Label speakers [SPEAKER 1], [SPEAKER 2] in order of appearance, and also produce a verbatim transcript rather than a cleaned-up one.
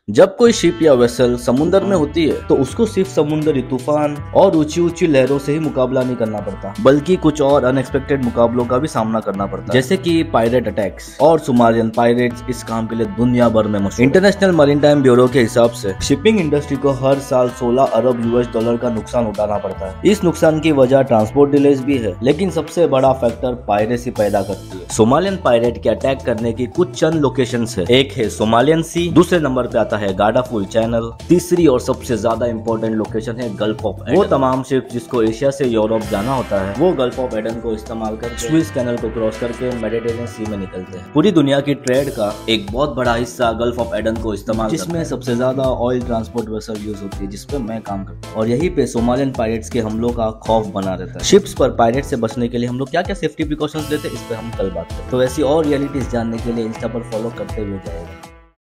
[SPEAKER 1] जब कोई शिप या वेसल समुद्र में होती है तो उसको सिर्फ समुद्री तूफान और ऊंची ऊंची लहरों से ही मुकाबला नहीं करना पड़ता, बल्कि कुछ और अनएक्सपेक्टेड मुकाबलों का भी सामना करना पड़ता है, जैसे कि पायरेट अटैक्स। और सोमालियन पायरेट्स इस काम के लिए दुनिया भर में मशहूर। इंटरनेशनल मैरीटाइम ब्यूरो के हिसाब से शिपिंग इंडस्ट्री को हर साल सोलह अरब यूएस डॉलर का नुकसान उठाना पड़ता है। इस नुकसान की वजह ट्रांसपोर्ट डिलेज भी है, लेकिन सबसे बड़ा फैक्टर पायरेसी पैदा करती है। सोमालियन पायरेट के अटैक करने की कुछ चंद लोकेशंस है। एक है सोमालियन सी, दूसरे नंबर पे आता है गाडाफुल चैनल, तीसरी और सबसे ज्यादा इंपॉर्टेंट लोकेशन है गल्फ ऑफ एडन। वो तमाम शिप जिसको एशिया से यूरोप जाना होता है वो गल्फ ऑफ एडन को इस्तेमाल कर स्विस कैनल को क्रॉस करके मेडिटेरियन सी में निकलते हैं। पूरी दुनिया की ट्रेड का एक बहुत बड़ा हिस्सा गल्फ ऑफ एडन को इस्तेमाल, जिसमें सबसे ज्यादा ऑयल ट्रांसपोर्ट वेसल यूज होती है, जिसपे मैं काम करता हूँ। और यही पे सोमालियन पायरेट्स के हमलों का खौफ बना रहता है। शिप्स पर पायरेट से बचने के लिए हम लोग क्या क्या सेफ्टी प्रिकॉशंस लेते हैं, इस पे हम कल बात करें। तो ऐसी और रियलिटीज जानने के लिए इंस्टा पर फॉलो करते हुए जाएगा।